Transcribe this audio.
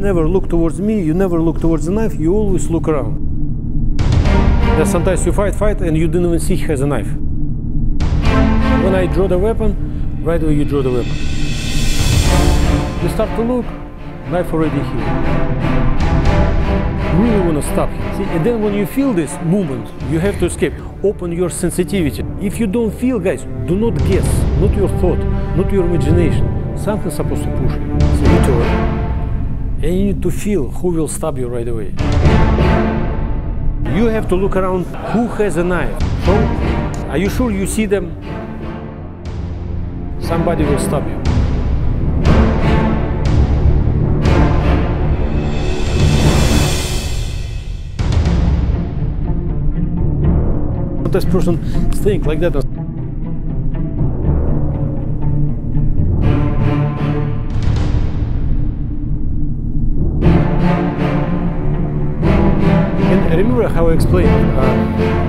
never look towards me, you never look towards the knife, you always look around. Yeah, sometimes you fight, and you didn't even see he has a knife. When I draw the weapon, right away you draw the weapon. You start to look, knife already here. Really want to stop him. See, and then when you feel this movement, you have to escape. Open your sensitivity. If you don't feel, guys, do not guess, not your thought, not your imagination. Something's supposed to push you. So you turn, and you need to feel who will stab you right away. You have to look around who has a knife. So, are you sure you see them? Somebody will stab you. This person staying like that. And remember how I explained,